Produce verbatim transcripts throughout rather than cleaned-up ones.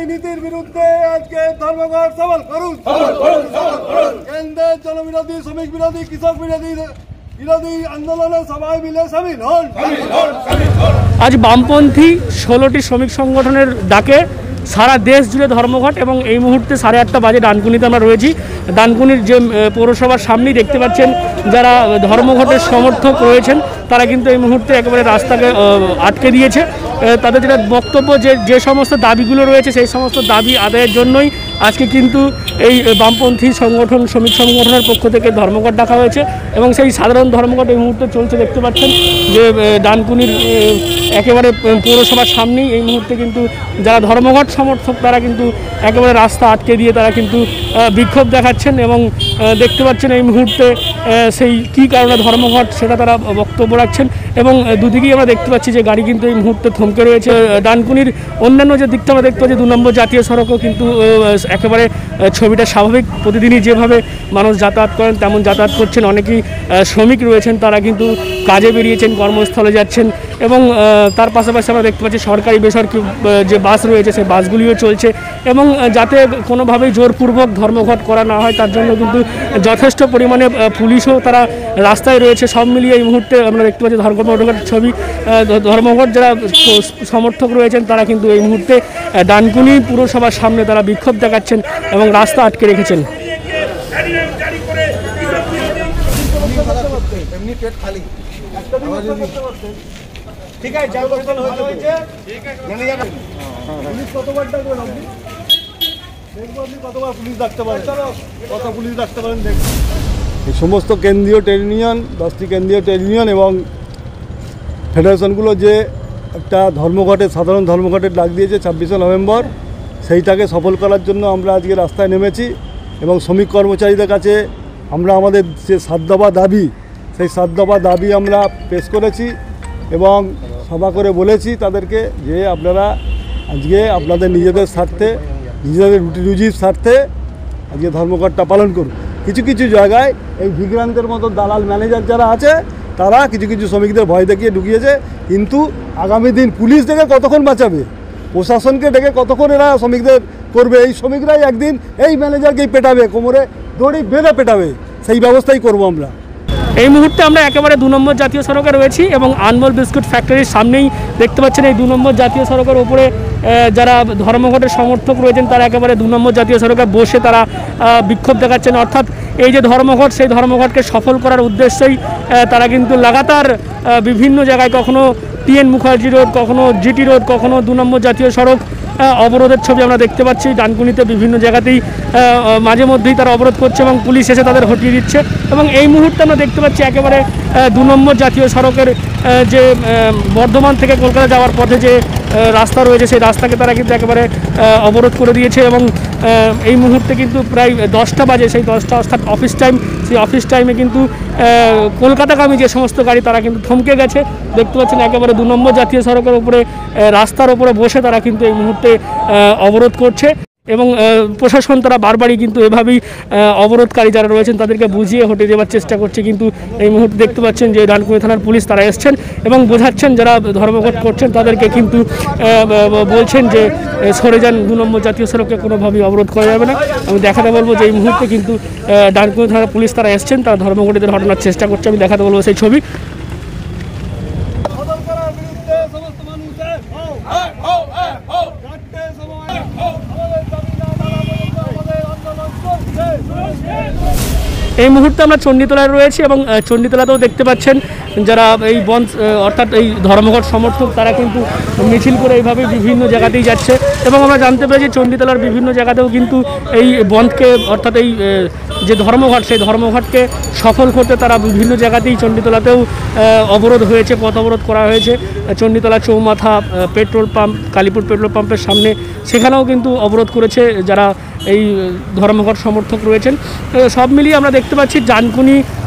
নীতির বিরুদ্ধে আজকে ধর্মঘট সফল করুন। কেন্দ্রের জনবিরোধী, শ্রমিক বিরোধী, কৃষক বিরোধী বিরোধী আন্দোলনে সবাই মিলে সামিল হন। আজ বামপন্থী ষোলোটি শ্রমিক সংগঠনের ডাকে সারা দেশ জুড়ে ধর্মঘট এবং এই মুহূর্তে সাড়ে আটটা বাজে ডানকুনিতে আমরা রয়েছি। ডানকুনির যে পৌরসভার সামনেই দেখতে পাচ্ছেন যারা ধর্মঘটের সমর্থক রয়েছেন তারা কিন্তু এই মুহূর্তে একেবারে রাস্তাকে আটকে দিয়েছে। তাদের যেটা বক্তব্য যে যে সমস্ত দাবিগুলো রয়েছে সেই সমস্ত দাবি আদায়ের জন্যই আজকে কিন্তু এই বামপন্থী সংগঠন শ্রমিক সংগঠনের পক্ষ থেকে ধর্মঘট ডাকা হয়েছে এবং সেই সাধারণ ধর্মঘট এই মুহূর্তে চলছে। দেখতে পাচ্ছেন যে ডানকুনির একেবারে পৌরসভার সামনেই এই মুহূর্তে কিন্তু যারা ধর্মঘট সমর্থক তারা কিন্তু একেবারে রাস্তা আটকে দিয়ে তারা কিন্তু বিক্ষোভ দেখাচ্ছেন এবং দেখতে পাচ্ছেন এই মুহূর্তে সেই কী কারণে ধর্মঘট সেটা তারা বক্তব্য রাখছেন এবং দুদিকেই আমরা দেখতে পাচ্ছি যে গাড়ি কিন্তু এই মুহূর্তে থমকে রয়েছে। ডানকুনির অন্যান্য যে দিকটা আমরা দেখতে পাচ্ছি দু নম্বর জাতীয় সড়কও কিন্তু একেবারে ছবিটা স্বাভাবিক, প্রতিদিনই যেভাবে মানুষ যাতায়াত করেন তেমন যাতায়াত করছেন। অনেকেই শ্রমিক রয়েছেন তারা কিন্তু কাজে বেরিয়েছেন, কর্মস্থলে যাচ্ছেন এবং তার পাশাপাশি আমরা দেখতে পাচ্ছি সরকারি বেসরকারি যে বাস রয়েছে সেই বাসগুলিও চলছে এবং যাতে কোনোভাবেই জোরপূর্বক ধর্মঘট করা না হয় তার জন্য কিন্তু যথেষ্ট পরিমাণে পুলিশও তারা রাস্তায় রয়েছে। সব মিলিয়ে এই মুহূর্তে আমরা দেখতে পাচ্ছি ধর্মঘটের ছবি। ধর্মঘট যারা সমর্থক রয়েছেন তারা কিন্তু এই মুহূর্তে ডানকুনি পুরসভার সামনে তারা বিক্ষোভ দেখাচ্ছেন এবং রাস্তা আটকে রেখেছেন। এই সমস্ত কেন্দ্রীয় ট্রেড ইউনিয়ন, দশটি কেন্দ্রীয় ট্রেড ইউনিয়ন এবং ফেডারেশনগুলো যে একটা ধর্মঘটের সাধারণ ধর্মঘটের ডাক দিয়েছে ছাব্বিশে নভেম্বর, সেইটাকে সফল করার জন্য আমরা আজকে রাস্তায় নেমেছি এবং শ্রমিক কর্মচারীদের কাছে আমরা আমাদের যে সাত দফা দাবি সেই সাত দফা দাবি আমরা পেশ করেছি এবং সভা করে বলেছি তাদেরকে যে আপনারা আজকে আপনাদের নিজেদের স্বার্থে, নিজেদের রুটি রুজির স্বার্থে আজকে ধর্মঘটটা পালন করুন। কিছু কিছু জায়গায় এই ভিগ্রান্তের মতো দালাল ম্যানেজার যারা আছে তারা কিছু কিছু শ্রমিকদের ভয় দেখিয়ে ঢুকিয়েছে, কিন্তু আগামী দিন পুলিশ ডেকে কতক্ষণ বাঁচাবে, প্রশাসনকে ডেকে কতক্ষণ এরা শ্রমিকদের করবে। এই শ্রমিকরাই একদিন এই ম্যানেজারকেই পেটাবে, কোমরে দড়ি বেঁধে পেটাবে, সেই ব্যবস্থাই করব আমরা। এই মুহূর্তে আমরা একেবারে দু নম্বর জাতীয় সড়কে রয়েছি এবং আনমোল বিস্কুট ফ্যাক্টরির সামনেই দেখতে পাচ্ছেন এই দু নম্বর জাতীয় সড়কের উপরে যারা ধর্মঘটের সমর্থক রয়েছেন তারা একেবারে দু নম্বর জাতীয় সড়কে বসে তারা বিক্ষোভ দেখাচ্ছেন। অর্থাৎ এই যে ধর্মঘট সেই ধর্মঘটকে সফল করার উদ্দেশ্যেই তারা কিন্তু লাগাতার বিভিন্ন জায়গায় কখনো টিএন মুখার্জি রোড, কখনো জিটি রোড, কখনো দু নম্বর জাতীয় সড়ক অবরোধের ছবি আমরা দেখতে পাচ্ছি। ডানকুনিতে বিভিন্ন জায়গাতেই মাঝে মধ্যেই তারা অবরোধ করছে এবং পুলিশ এসে তাদের হটিয়ে দিচ্ছে এবং এই মুহূর্তে আমরা দেখতে পাচ্ছি একেবারে দু নম্বর জাতীয় সড়কের যে বর্ধমান থেকে কলকাতা যাওয়ার পথে যে রাস্তা রয়েছে সেই রাস্তাকে তারা কিন্তু একেবারে অবরোধ করে দিয়েছে এবং এই মুহূর্তে কিন্তু প্রায় দশটা বাজে, সেই দশটা অর্থাৎ অফিস টাইম, সেই অফিস টাইমে কিন্তু কলকাতাগামী যে সমস্ত গাড়ি তারা কিন্তু থমকে গেছে। দেখতে পাচ্ছেন একেবারে দু নম্বর জাতীয় সড়কের উপরে রাস্তার উপরে বসে তারা কিন্তু এই মুহূর্তে অবরোধ করছে এবং প্রশাসন তারা বারবারই কিন্তু এভাবেই অবরোধকারী যারা রয়েছেন তাদেরকে বুঝিয়ে হটিয়ে দেওয়ার চেষ্টা করছে, কিন্তু এই মুহূর্তে দেখতে পাচ্ছেন যে ডানকুনি থানার পুলিশ তারা এসছেন এবং বোঝাচ্ছেন যারা ধর্মঘট করছেন তাদেরকে, কিন্তু বলছেন যে সরে যান, দু নম্বর জাতীয় সড়ককে কোনোভাবেই অবরোধ করা যাবে না। আমি দেখাতে বলবো যে এই মুহূর্তে কিন্তু ডানকুনি থানার পুলিশ তারা এসছেন, তারা ধর্মঘটীদের হটানোর চেষ্টা করছে। আমি দেখাতে বলবো সেই ছবি। এই মুহূর্তে আমরা চণ্ডীতলায় রয়েছি এবং চণ্ডীতলাতেও দেখতে পাচ্ছেন যারা এই বন্ধ অর্থাৎ এই ধর্মঘট সমর্থক তারা কিন্তু মিছিল করে এইভাবে বিভিন্ন জায়গাতেই যাচ্ছে এবং আমরা জানতে পেরেছি চণ্ডীতলার বিভিন্ন জায়গাতেও কিন্তু এই বন্ধকে অর্থাৎ এই যে ধর্মঘট সেই ধর্মঘটকে সফল করতে তারা বিভিন্ন জায়গাতেই চণ্ডীতলাতেও অবরোধ হয়েছে, পথ অবরোধ করা হয়েছে। চণ্ডীতলা চৌমাথা, পেট্রোল পাম্প, কালীপুর পেট্রোল পাম্পের সামনে সেখানেও কিন্তু অবরোধ করেছে যারা এই ধর্মঘট সমর্থক রয়েছেন। সব মিলিয়ে আমরা দেখতে পাচ্ছি ডানকুনি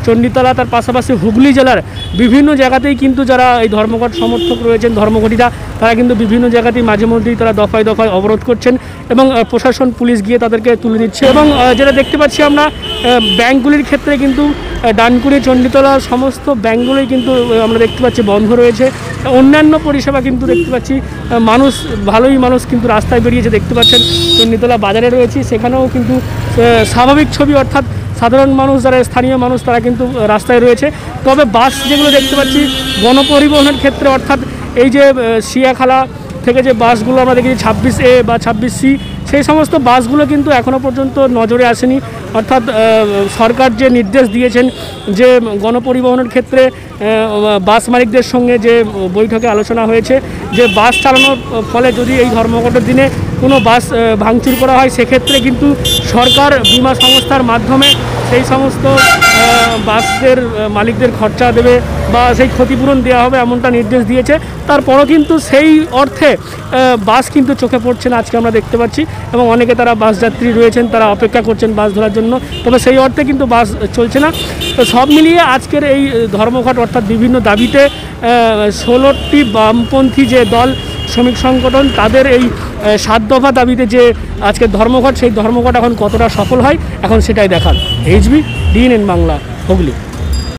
চণ্ডীতলা, তার পাশাপাশি হুগলি জেলার বিভিন্ন জায়গাতেই কিন্তু যারা এই ধর্মঘট সমর্থক রয়েছেন, ধর্মঘটিরা, তারা কিন্তু বিভিন্ন জায়গাতেই মাঝে মধ্যেই তারা দফায় দফায় অবরোধ করছেন এবং আহ, প্রশাসন পুলিশ গিয়ে তাদেরকে তুলে দিচ্ছে। এবং আহ, যেটা দেখতে পাচ্ছি আমরা, আহ, ব্যাংকগুলির ক্ষেত্রে কিন্তু আহ, ডানকুনি, চণ্ডীতলা সমস্ত ব্যাংকগুলোই কিন্তু আহ, আমরা দেখতে পাচ্ছি বন্ধ রয়েছে। অন্যান্য পরিষেবা কিন্তু দেখতে পাচ্ছি আহ, মানুষ, ভালোই মানুষ কিন্তু রাস্তায় বেরিয়েছে। দেখতে পাচ্ছেন চণ্ডীতলা বাজারে রয়েছে, সেখানেও কিন্তু আহ, স্বাভাবিক ছবি, অর্থাৎ সাধারণ মানুষ, যারা স্থানীয় মানুষ, তারা কিন্তু রাস্তায় রয়েছে। তবে বাস যেগুলো দেখতে পাচ্ছি গণপরিবহনের ক্ষেত্রে, অর্থাৎ এই যে আহ, সিয়াখালা থেকে যে বাসগুলো আমরা দেখেছি ছাব্বিশ এ বা ছাব্বিশ সি, সেই সমস্ত বাসগুলো কিন্তু এখনও পর্যন্ত নজরে আসেনি। অর্থাৎ আহ, সরকার যে নির্দেশ দিয়েছেন যে গণপরিবহনের ক্ষেত্রে আহ, বাস মালিকদের সঙ্গে যে বৈঠকে আলোচনা হয়েছে যে বাস চালানোর ফলে যদি এই ধর্মঘটের দিনে কোনো বাস আহ, ভাঙচুর করা হয়, সেক্ষেত্রে কিন্তু সরকার বিমা সংস্থার মাধ্যমে সেই সমস্ত আহ, বাসদের আহ, মালিকদের খরচা দেবে বা সেই ক্ষতিপূরণ দেওয়া হবে, এমনটা নির্দেশ দিয়েছে। তারপরও কিন্তু সেই অর্থে আহ, বাস কিন্তু চোখে পড়ছে না আজকে আমরা দেখতে পাচ্ছি, এবং অনেকে তারা বাস যাত্রী রয়েছেন, তারা অপেক্ষা করছেন বাস ধরার জন্য, তবে সেই অর্থে কিন্তু বাস চলছে না। তো সব মিলিয়ে আজকের এই ধর্মঘট, অর্থাৎ বিভিন্ন দাবিতে ষোলোটি বামপন্থী যে দল, শ্রমিক সংগঠন, তাদের এই আহ, সাত দফা দাবিতে যে আজকের ধর্মঘট, সেই ধর্মঘট এখন কতটা সফল হয় এখন সেটাই দেখার। HB DNN Bangla, Hooghly.